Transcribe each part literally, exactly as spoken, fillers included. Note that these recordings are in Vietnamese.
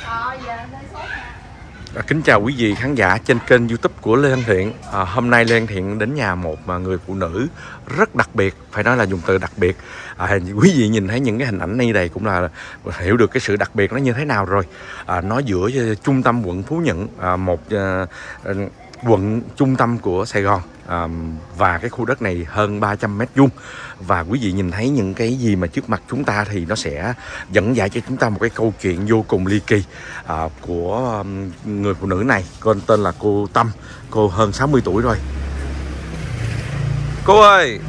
À, kính chào quý vị khán giả trên kênh YouTube của Lê Thanh Thiện. À, hôm nay Lê Thanh Thiện đến nhà một mà người phụ nữ rất đặc biệt, phải nói là dùng từ đặc biệt. À, quý vị nhìn thấy những cái hình ảnh này đây cũng là hiểu được cái sự đặc biệt nó như thế nào rồi. À, nó giữa trung tâm quận Phú Nhuận, à, một à, quận trung tâm của Sài Gòn. À, và cái khu đất này hơn ba trăm mét vuông. Và quý vị nhìn thấy những cái gì mà trước mặt chúng ta thì nó sẽ dẫn dạy cho chúng ta một cái câu chuyện vô cùng ly kỳ à, của um, người phụ nữ này. Cô tên là cô Tâm. Cô hơn sáu mươi tuổi rồi. Cô ơi,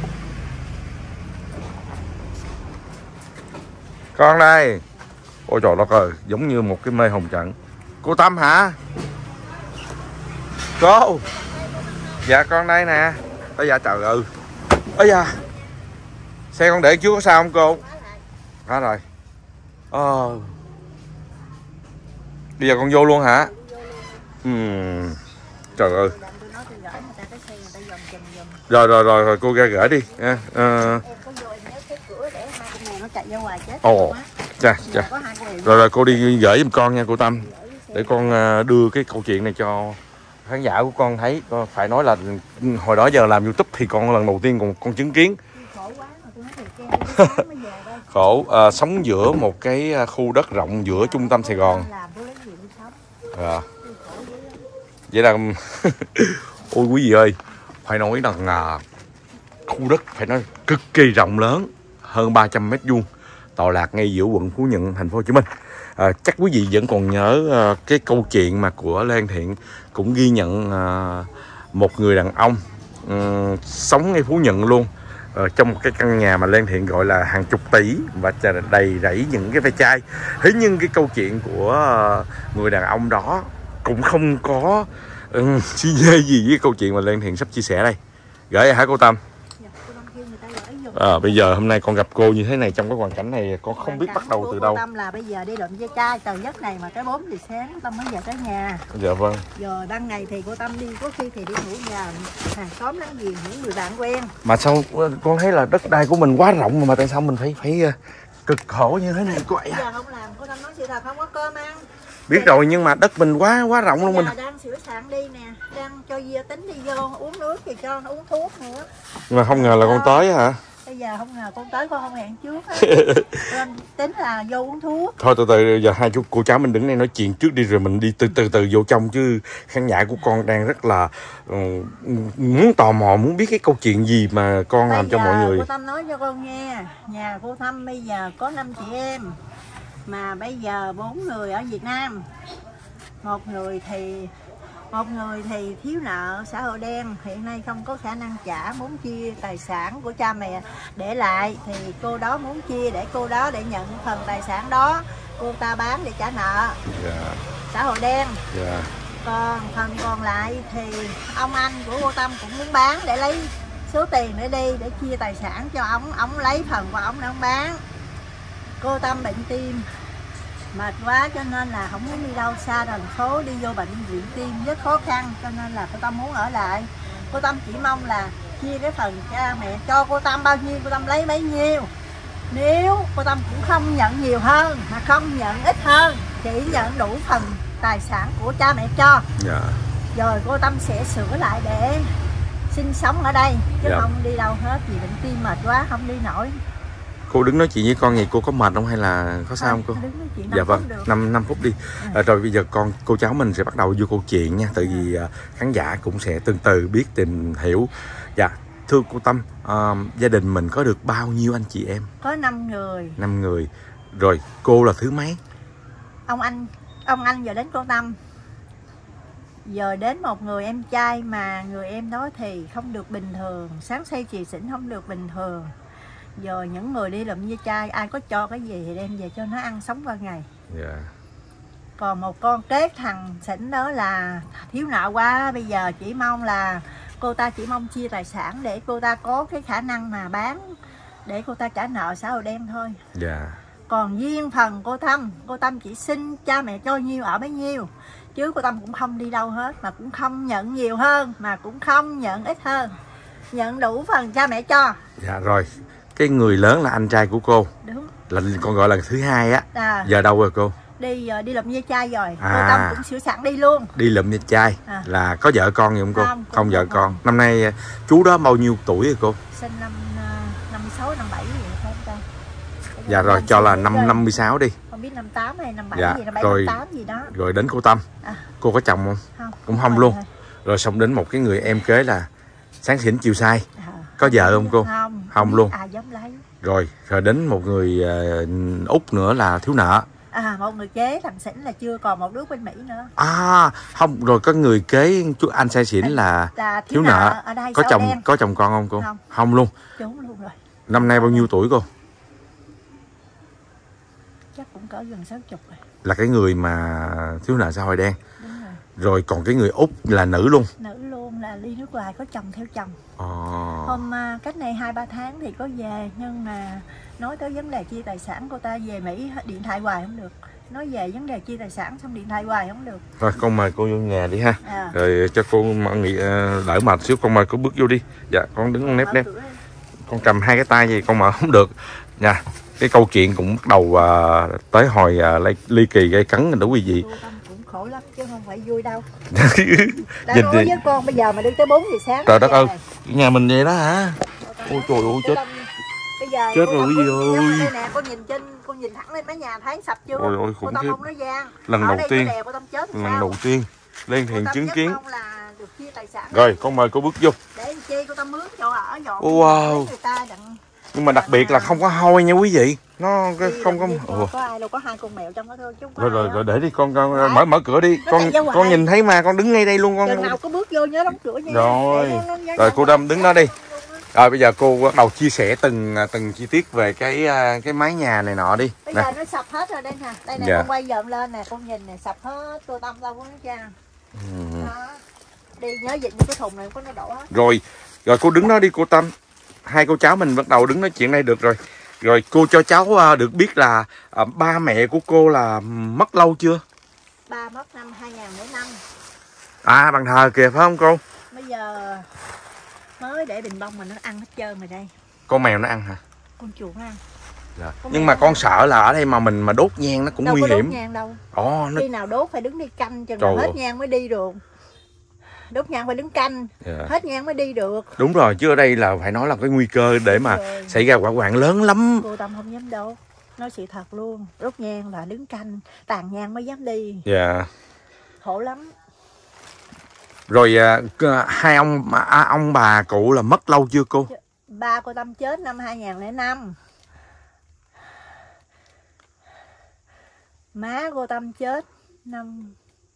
con đây. Ôi trời đất ơi, giống như một cái mê hồn trận. Cô Tâm hả? Cô. Dạ con đây nè. Ây da trời ơi. Ây da. Xe con để trước có sao không cô? Hết rồi. Ờ. Bây giờ con vô luôn hả? Uhm. Trời ơi. Rồi rồi rồi rồi cô ra gửi đi nha. À. Ồ. Chà, chà. Rồi rồi cô đi gửi giùm con nha cô Tâm. Để con đưa cái câu chuyện này cho khán giả của con thấy. Con phải nói là hồi đó giờ làm YouTube thì con lần đầu tiên còn con chứng kiến. Khổ, à, sống giữa một cái khu đất rộng giữa trung tâm Sài Gòn. À. Vậy là ôi quý vị ơi, phải nói rằng là khu đất phải nói cực kỳ rộng lớn, hơn ba trăm mét vuông, tọa lạc ngay giữa quận Phú Nhuận, thành phố Hồ Chí Minh. À, chắc quý vị vẫn còn nhớ à, cái câu chuyện mà của Lê Thanh Thiện cũng ghi nhận à, một người đàn ông um, sống ngay Phú Nhuận luôn. Ở trong một cái căn nhà mà Lê Thanh Thiện gọi là hàng chục tỷ và đầy rẫy những cái ve chai. Thế nhưng cái câu chuyện của người đàn ông đó cũng không có um, chi dê gì với câu chuyện mà Lê Thanh Thiện sắp chia sẻ đây. Gửi hả cô Tâm? À, bây giờ hôm nay con gặp cô như thế này trong cái hoàn cảnh này con không biết bắt đầu từ đâu. Tâm là bây giờ đi lượm ve chai từ giấc này mà tới bốn giờ sáng Tâm mới về tới nhà. Dạ vâng. Giờ ban ngày thì cô Tâm đi, có khi thì đi ngủ nhà hàng xóm láng giềng, những người bạn quen. Mà sao con thấy là đất đai của mình quá rộng mà, mà tại sao mình phải phải cực khổ như thế này cô ạ? Giờ không làm, cô Tâm nói sự thật, không có cơm ăn. Biết thì rồi nhưng mà đất mình quá quá rộng luôn mình. Đang sửa soạn đi nè, đang cho Dia tính đi vô uống nước thì cho uống thuốc nữa. Nhưng mà không ngờ là con tới hả? Bây giờ không ngờ con tới, con không hẹn trước á. Con tính là vô uống thuốc. Thôi từ từ giờ hai chú cô cháu mình đứng đây nói chuyện trước đi rồi mình đi từ từ từ vô trong, chứ khán giả của con đang rất là uh, muốn tò mò, muốn biết cái câu chuyện gì mà con bây làm cho mọi người. Cô Tâm nói cho con nghe, nhà cô Tâm bây giờ có năm chị em, mà bây giờ bốn người ở Việt Nam, một người thì một người thì thiếu nợ xã hội đen, hiện nay không có khả năng trả, muốn chia tài sản của cha mẹ để lại, thì cô đó muốn chia để cô đó để nhận phần tài sản đó cô ta bán để trả nợ. Yeah. Xã hội đen. Yeah. Còn phần còn lại thì ông anh của cô Tâm cũng muốn bán để lấy số tiền để đi để chia tài sản cho ông, ông lấy phần của ông để ông bán. Cô Tâm bệnh tim, mệt quá cho nên là không muốn đi đâu xa thành phố, đi vô bệnh viện tim rất khó khăn, cho nên là cô Tâm muốn ở lại. Cô Tâm chỉ mong là chia cái phần cha mẹ cho cô Tâm bao nhiêu cô Tâm lấy bấy nhiêu. Nếu cô Tâm cũng không nhận nhiều hơn mà không nhận ít hơn, chỉ nhận đủ phần tài sản của cha mẹ cho. Yeah. Rồi cô Tâm sẽ sửa lại để sinh sống ở đây chứ yeah. không đi đâu hết, vì bệnh tim mệt quá không đi nổi. Cô đứng nói chuyện với con vậy cô có mệt không hay là có sao không cô? Dạ vâng, năm phút đi. À, rồi bây giờ con cô cháu mình sẽ bắt đầu vô câu chuyện nha, tại vì uh, khán giả cũng sẽ từ từ biết tìm hiểu. Dạ, thưa cô Tâm, uh, gia đình mình có được bao nhiêu anh chị em? Có năm người. năm người. Rồi cô là thứ mấy? Ông anh, ông anh giờ đến cô Tâm. Giờ đến một người em trai mà người em đó thì không được bình thường, sáng say chiều xỉn không được bình thường. Giờ những người đi lụm ve chai ai có cho cái gì thì đem về cho nó ăn sống qua ngày. Yeah. Còn một con kết thằng xỉn đó là thiếu nợ quá, bây giờ chỉ mong là cô ta chỉ mong chia tài sản để cô ta có cái khả năng mà bán để cô ta trả nợ xã hội đen thôi. Yeah. Còn riêng phần cô Tâm, cô Tâm chỉ xin cha mẹ cho nhiêu ở bấy nhiêu, chứ cô Tâm cũng không đi đâu hết, mà cũng không nhận nhiều hơn mà cũng không nhận ít hơn, nhận đủ phần cha mẹ cho. Dạ rồi. Cái người lớn là anh trai của cô. Đúng. Là con gọi là thứ hai á. À. Giờ đâu rồi cô? đi đi lụm ve chai rồi. À. Cô Tâm cũng sửa sẵn đi luôn. Đi lụm ve chai. À. Là có vợ con gì không cô? Không, không vợ không con. không. Năm nay chú đó bao nhiêu tuổi rồi cô? Sinh năm năm sáu, năm bảy gì không ta? Dạ rồi cho là năm năm mươi sáu đi. Không biết năm tám hay năm bảy dạ. gì, năm bảy rồi, năm tám gì đó. Rồi đến cô Tâm. À. Cô có chồng không? Không. Cũng không luôn. Thôi. Rồi xong đến một cái người em kế là sáng xỉn chiều sai. À. Có vợ không cô? Không. Không luôn. À giống lấy. Rồi, rồi đến một người uh, út nữa là thiếu nợ. À, một người kế thằng xỉn là chưa, còn một đứa bên Mỹ nữa. À, không, rồi có người kế chú anh say xỉn là, là thiếu, thiếu nợ. nợ. Đây, có chồng đen. Có chồng con không cô? Không. Không luôn. Trốn luôn rồi. Năm nay bao nhiêu tuổi cô? Chắc cũng cỡ gần sáu chục rồi. Là cái người mà thiếu nợ xã hội đen. Đúng rồi. Rồi còn cái người út là nữ luôn. Nữ luôn, là đi nước ngoài, có chồng theo chồng. Oh. Hôm cách này hai ba tháng thì có về, nhưng mà nói tới vấn đề chia tài sản, cô ta về Mỹ điện thoại hoài không được. Nói về vấn đề chia tài sản xong điện thoại hoài không được. Rồi con mời cô vô nhà đi ha. À. Rồi cho cô nghĩ đỡ mệt xíu, con mời cô bước vô đi. Dạ con đứng con nép nép. Con cầm hai cái tay gì con mở không được nha. Cái câu chuyện cũng bắt đầu uh, tới hồi uh, ly kỳ gây cấn rồi đó quý vị. Cũng khổ lắm chứ không phải vui đâu. Đã nói với con bây giờ mà đi tới bốn giờ sáng. Trời đất ơi, nhà mình vậy đó hả? Ôi trời ơi chết. Bây giờ chết rồi quý vị ơi. Đây nè, con nhìn trên, con nhìn thẳng lên mái nhà thấy sập chưa? Ôi ôi khủng khiếp. Lần đầu tiên. Đè, chết lần đầu tiên lên thiện chứng kiến. Được chia tài sản. Rồi con mời cô bước vô. Để chi cô ta mướn chỗ ở dọn. Wow. Người ta đặng... Nhưng mà đặc biệt là không có hôi nha quý vị. Nó không có Ủa. Có ai đâu, có hai con mèo trong đó thôi chứ không có. Rồi rồi rồi để đi con, con à. mở mở cửa đi. Nó con con nhìn thấy mà, con đứng ngay đây luôn con. Chừng nào có bước vô nhớ đóng cửa nha. Rồi. Để rồi cô Đâm đứng đó đi. Rồi bây giờ cô bắt đầu chia sẻ từng từng chi tiết về cái cái mái nhà này nọ đi. Bây nè. Giờ nó sập hết rồi đây nè. Đây nè, dạ. Con quay dòm lên nè, con nhìn nè, sập hết. Cô Tâm đâu có nó ra. Ừ. Đó. Đi nhớ dịch những cái thùng này có nó đổ hết. Rồi, rồi cô đứng đó đi cô Tâm. Hai cô cháu mình bắt đầu đứng nói chuyện đây được rồi. Rồi cô cho cháu được biết là à, ba mẹ của cô là mất lâu chưa? Ba mất năm hai nghìn lẻ năm. À bằng thờ kìa phải không cô? Bây giờ mới để bình bông mà nó ăn hết trơn rồi đây. Con mèo nó ăn hả? Con chuột nó ăn. Dạ. Nhưng mà con sợ là ở đây mà mình mà đốt nhang nó cũng đâu nguy có hiểm. Đốt nhang đâu. Ồ, nó... Khi nào đốt phải đứng đi canh chừng nào hết nhang mới đi được. Đốt nhang phải đứng canh, yeah. Hết nhang mới đi được. Đúng rồi, chứ ở đây là phải nói là cái nguy cơ để mà rồi. Xảy ra hỏa hoạn lớn lắm. Cô Tâm không dám đâu, nói sự thật luôn. Đốt nhang là đứng canh, tàn nhang mới dám đi. Dạ. Yeah. Khổ lắm. Rồi uh, hai ông à, ông bà cụ là mất lâu chưa cô? Ba cô Tâm chết năm hai nghìn lẻ năm. Má cô Tâm chết năm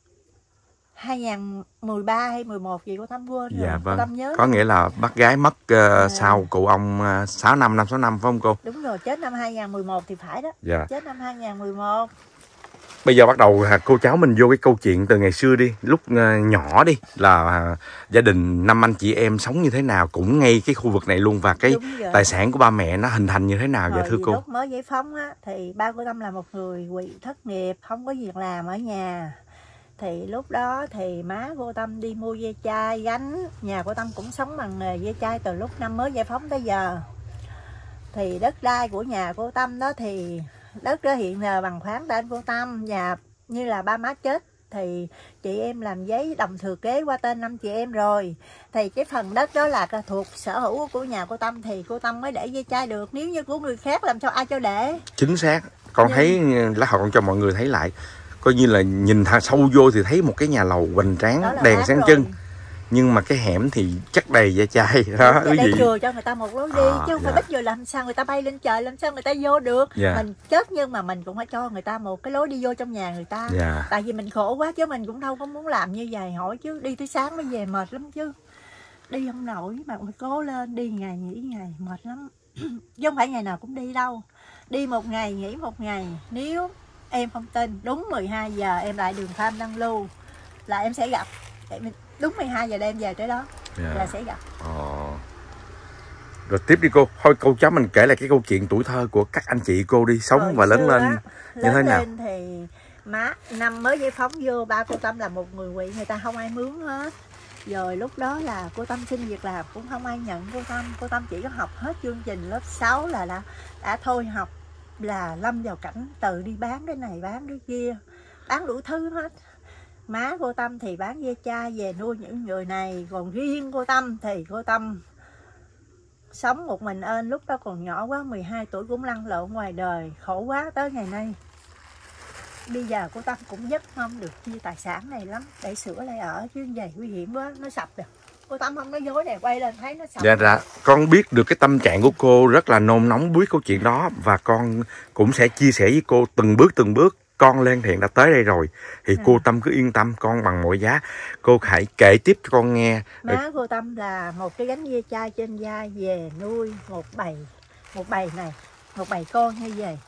hai nghìn mười ba hay mười một gì cô Tâm quên rồi. Dạ vâng. Cô Tâm nhớ có nghĩa là bác gái mất uh, à. sau cụ ông uh, sáu năm, năm sáu năm phải không cô? Đúng rồi, chết năm hai nghìn mười một thì phải đó. Dạ. Chết năm hai nghìn mười một. Bây giờ bắt đầu cô cháu mình vô cái câu chuyện từ ngày xưa đi. Lúc uh, nhỏ đi là uh, gia đình năm anh chị em sống như thế nào, cũng ngay cái khu vực này luôn. Và cái tài sản của ba mẹ nó hình thành như thế nào? Rồi, vậy thưa cô? Lúc mới giải phóng á, thì ba cô Tâm là một người quỵ thất nghiệp, không có việc làm ở nhà. Thì lúc đó thì má cô Tâm đi mua ve chai gánh. Nhà cô Tâm cũng sống bằng nghề ve chai từ lúc năm mới giải phóng tới giờ. Thì đất đai của nhà cô Tâm đó thì đất đó hiện giờ bằng khoáng tên cô Tâm. Nhà như là ba má chết thì chị em làm giấy đồng thừa kế qua tên năm chị em rồi. Thì cái phần đất đó là thuộc sở hữu của nhà cô Tâm thì cô Tâm mới để ve chai được. Nếu như của người khác làm sao ai cho để. Chính xác. Con Nhưng... thấy lát hồi con cho mọi người thấy lại. Coi như là nhìn thà sâu vô thì thấy một cái nhà lầu hoành tráng, đèn sáng trưng. Nhưng mà cái hẻm thì chắc đầy ve chai đó quý vị. Chừa cho người ta một lối đi à, chứ không dạ. Phải biết vừa làm sao người ta bay lên trời, làm sao người ta vô được. Dạ. Mình chết nhưng mà mình cũng phải cho người ta một cái lối đi vô trong nhà người ta. Dạ. Tại vì mình khổ quá chứ mình cũng đâu có muốn làm như vậy. Hỏi chứ đi tới sáng mới về mệt lắm chứ. Đi không nổi mà phải cố lên, đi ngày nghỉ ngày mệt lắm. Chứ không phải ngày nào cũng đi đâu. Đi một ngày nghỉ một ngày. Nếu em không tin, đúng mười hai giờ em lại đường Phan Đăng Lưu là em sẽ gặp. Đúng mười hai giờ đêm về tới đó yeah. Là sẽ gặp. Ồ. Rồi tiếp đi cô. Thôi cô cháu mình kể lại cái câu chuyện tuổi thơ của các anh chị cô đi. Sống Rồi và lớn lên á, như lớn thế nào? Lên thì má năm mới giải phóng vô, ba cô Tâm là một người quỵ, người ta không ai mướn hết. Rồi lúc đó là cô Tâm xin việc làm cũng không ai nhận cô Tâm. Cô Tâm chỉ có học hết chương trình lớp sáu là đã, đã thôi học. là lâm vào cảnh tự đi bán cái này bán cái kia, bán đủ thứ hết. Má cô Tâm thì bán ve chai về nuôi những người này, còn riêng cô Tâm thì cô Tâm sống một mình ên, lúc đó còn nhỏ quá, mười hai tuổi cũng lăn lộn ngoài đời, khổ quá tới ngày nay. Bây giờ cô Tâm cũng rất mong được chia tài sản này lắm để sửa lại ở, chứ vậy nguy hiểm quá, nó sập rồi. Cô Tâm không nói dối này, quay lên thấy nó sập. Dạ dạ, con biết được cái tâm trạng của cô rất là nôn nóng biết câu chuyện đó, và con cũng sẽ chia sẻ với cô từng bước từng bước. Con Lan Thiện đã tới đây rồi thì à. cô Tâm cứ yên tâm, con bằng mọi giá cô hãy kể tiếp cho con nghe. Má cô Tâm là một cái gánh ve chai trên vai về nuôi một bầy, một bầy này, một bầy con như vậy.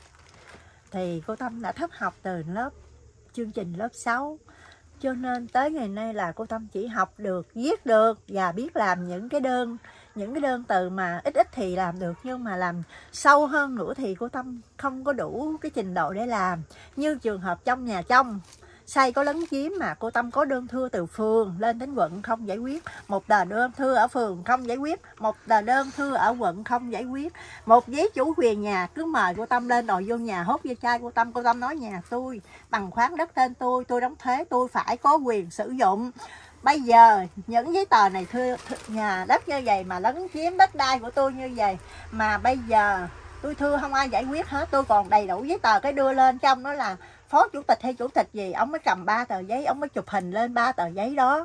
Thì cô Tâm đã thất học từ lớp chương trình lớp sáu, cho nên tới ngày nay là cô Tâm chỉ học được, viết được và biết làm những cái đơn, những cái đơn từ mà ít ít thì làm được, nhưng mà làm sâu hơn nữa thì cô Tâm không có đủ cái trình độ để làm. Như trường hợp trong nhà trong xây có lấn chiếm mà cô Tâm có đơn thư từ phường lên đến quận không giải quyết, một tờ đơn thư ở phường không giải quyết, một tờ đơn thư ở quận không giải quyết, một giấy chủ quyền nhà cứ mời cô Tâm lên đòi vô nhà hốt ve chai cô Tâm. Cô Tâm nói nhà tôi bằng khoáng đất tên tôi, tôi đóng thuế, tôi phải có quyền sử dụng. Bây giờ những giấy tờ này thưa, thưa nhà đất như vậy mà lấn chiếm đất đai của tôi như vậy, mà bây giờ tôi thưa không ai giải quyết hết, tôi còn đầy đủ giấy tờ, cái đưa lên trong đó là phó chủ tịch hay chủ tịch gì, ông mới cầm ba tờ giấy, ông mới chụp hình lên ba tờ giấy đó.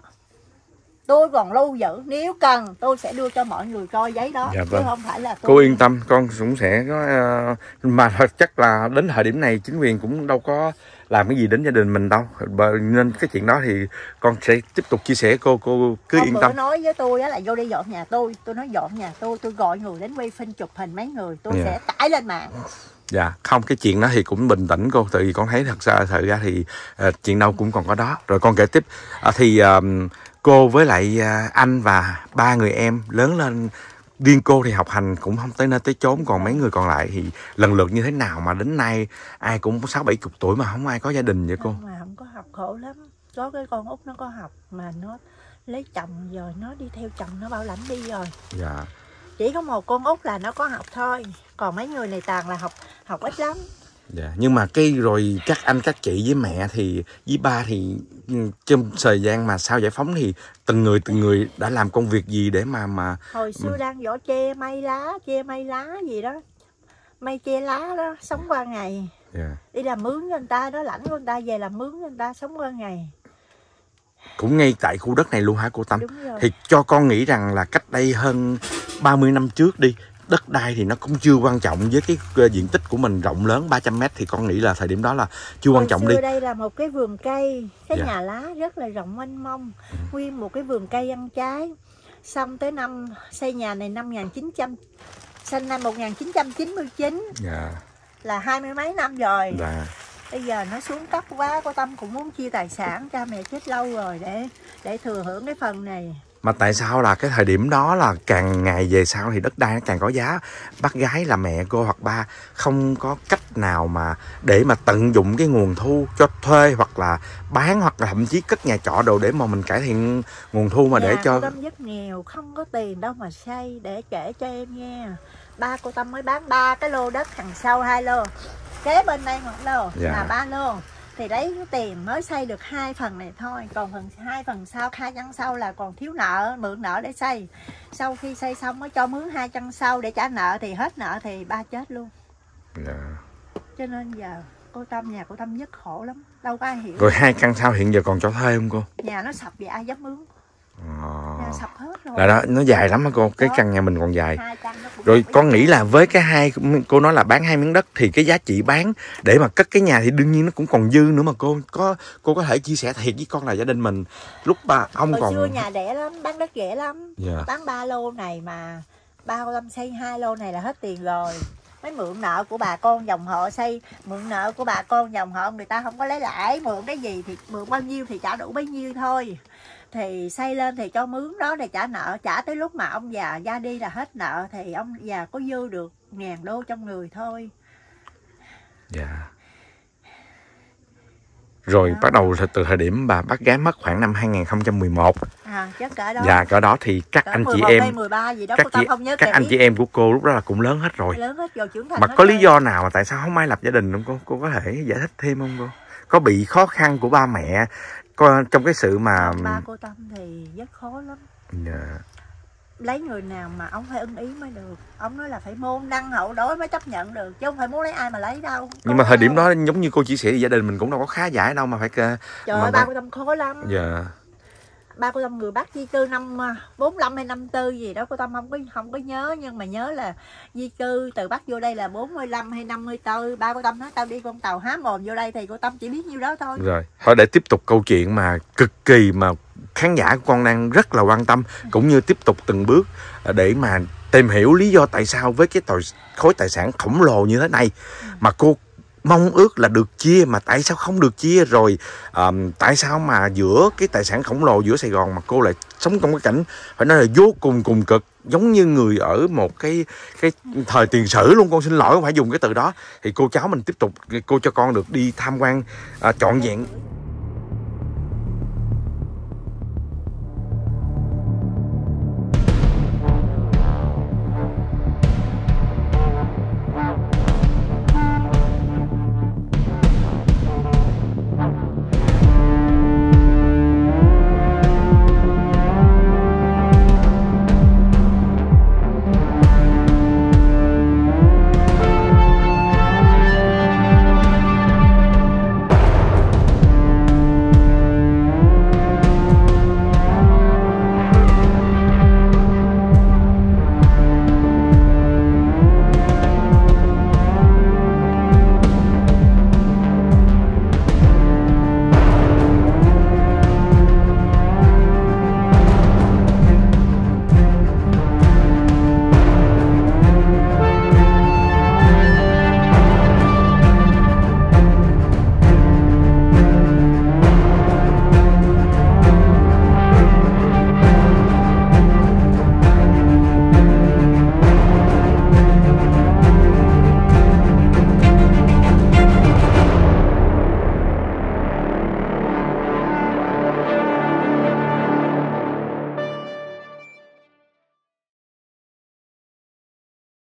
Tôi còn lưu giữ, nếu cần tôi sẽ đưa cho mọi người coi giấy đó. Dạ, chứ vâng. Không phải là tôi... Cô yên tâm, con cũng sẽ có uh, mà chắc là đến thời điểm này chính quyền cũng đâu có làm cái gì đến gia đình mình đâu, nên cái chuyện đó thì con sẽ tiếp tục chia sẻ. Cô cô cứ Hôm yên bữa tâm. Nói với tôi á là vô đi dọn nhà tôi, tôi nói dọn nhà tôi, tôi gọi người đến quay phim chụp hình mấy người, tôi yeah. sẽ tải lên mạng. Dạ, không, cái chuyện đó thì cũng bình tĩnh cô, tại vì con thấy thật ra thật ra thì uh, chuyện đâu cũng còn có đó. Rồi con kể tiếp. Uh, thì uh, cô với lại uh, anh và ba người em lớn lên, riêng cô thì học hành cũng không tới nơi tới chốn, còn mấy người còn lại thì lần lượt như thế nào mà đến nay ai cũng sáu bảy chục tuổi mà không ai có gia đình vậy cô? Không, mà không có học khổ lắm. Có cái con út nó có học mà nó lấy chồng rồi, nó đi theo chồng nó bảo lãnh đi rồi. Dạ. Chỉ có một con út là nó có học thôi, còn mấy người này toàn là học học ít lắm. Dạ, nhưng mà cái rồi các anh các chị với mẹ thì với ba thì trong thời gian mà sau giải phóng thì từng người từng người đã làm công việc gì để mà mà hồi xưa đang vỏ tre may lá, tre may lá gì đó, may tre lá đó, sống qua ngày. Yeah. Đi làm mướn cho người ta đó, lãnh của người ta về làm mướn cho người ta, sống qua ngày. Cũng ngay tại khu đất này luôn hả cô Tâm? Thì cho con nghĩ rằng là cách đây hơn ba mươi năm trước đi, đất đai thì nó cũng chưa quan trọng, với cái diện tích của mình rộng lớn ba trăm mét thì con nghĩ là thời điểm đó là chưa quan trọng đi. Hồi xưa đây là một cái vườn cây, cái dạ. nhà lá rất là rộng mênh mông, ừ. nguyên một cái vườn cây ăn trái. Xong tới năm xây nhà này năm một nghìn chín trăm, sinh năm một nghìn chín trăm chín mươi chín, dạ. là hai mươi mấy năm rồi. Dạ. Bây giờ nó xuống cấp quá, cô Tâm cũng muốn chia tài sản, cha mẹ chết lâu rồi để để thừa hưởng cái phần này. Mà tại sao là cái thời điểm đó là càng ngày về sau thì đất đai nó càng có giá, bác gái là mẹ cô hoặc ba không có cách nào mà để mà tận dụng cái nguồn thu cho thuê hoặc là bán hoặc là thậm chí cất nhà trọ đồ để mà mình cải thiện nguồn thu mà nhà để cho... Cô Tâm rất nghèo, không có tiền đâu mà xây. Để kể cho em nghe, ba cô Tâm mới bán ba cái lô đất, thằng sau hai lô, kế bên đây một lô, dạ. là ba lô. Thì đấy cái tiền mới xây được hai phần này thôi, còn phần hai phần sau, hai căn sau là còn thiếu nợ, mượn nợ để xây. Sau khi xây xong mới cho mướn hai căn sau để trả nợ, thì hết nợ thì ba chết luôn. Yeah. Cho nên giờ cô Tâm, nhà cô Tâm nhất khổ lắm, đâu có ai hiểu. Rồi hai căn sau hiện giờ còn cho thuê không cô? Nhà nó sập vì ai dám mướn. À. Sập hết rồi. Là đó, nó dài lắm á cô, cái đó, căn nhà mình còn dài. Rồi con nghĩ là với cái hai, cô nói là bán hai miếng đất thì cái giá trị bán để mà cất cái nhà thì đương nhiên nó cũng còn dư nữa, mà cô có cô có thể chia sẻ thiệt với con là gia đình mình lúc ba ông hồi còn xưa nhà rẻ lắm, bán đất rẻ lắm. Yeah. Bán ba lô này mà ba Lâm xây hai lô này là hết tiền rồi. Mới mượn nợ của bà con dòng họ xây, mượn nợ của bà con dòng họ, người ta không có lấy lãi, mượn cái gì thì mượn bao nhiêu thì trả đủ bấy nhiêu thôi. Thì xây lên thì cho mướn đó để trả nợ, trả tới lúc mà ông già ra đi là hết nợ, thì ông già có dư được ngàn đô trong người thôi. Dạ. Yeah. Rồi đó. Bắt đầu từ thời điểm bà bác gái mất khoảng năm hai nghìn không trăm mười một. À, À, chắc cỡ đó. Dạ cỡ đó thì các cỡ anh chị mười một em hay mười ba gì đó, các cô Tâm chị, không nhớ các kỹ. anh chị em của cô lúc đó là cũng lớn hết rồi. Lớn hết rồi, trưởng thành Mà hết có rồi. lý do nào mà tại sao không ai lập gia đình không cô? Cô có thể giải thích thêm không cô? Có bị khó khăn của ba mẹ có, trong cái sự mà ba cô Tâm thì rất khó lắm. dạ. Lấy người nào mà ông phải ưng ý mới được. Ông nói là phải môn đăng hậu đối mới chấp nhận được, chứ không phải muốn lấy ai mà lấy đâu. Nhưng mà thời điểm đó giống như cô chia sẻ thì gia đình mình cũng đâu có khá giả đâu mà phải. Trời ơi, ba cô Tâm khó lắm. Dạ. Ba cô Tâm người Bắc di cư năm bốn lăm hay năm tư gì đó, cô Tâm không có không có nhớ, nhưng mà nhớ là di cư từ Bắc vô đây là bốn mươi lăm hay năm mươi tư. Ba cô Tâm nói tao đi con tàu há mồm vô đây, thì cô Tâm chỉ biết nhiêu đó thôi. Rồi, thôi để tiếp tục câu chuyện mà cực kỳ mà khán giả của con đang rất là quan tâm, cũng như tiếp tục từng bước để mà tìm hiểu lý do tại sao với cái tội, khối tài sản khổng lồ như thế này mà cô mong ước là được chia, mà tại sao không được chia, rồi um, tại sao mà giữa cái tài sản khổng lồ giữa Sài Gòn mà cô lại sống trong cái cảnh phải nói là vô cùng cùng cực, giống như người ở một cái cái thời tiền sử luôn. Con xin lỗi không phải dùng cái từ đó. Thì cô cháu mình tiếp tục, cô cho con được đi tham quan uh, trọn vẹn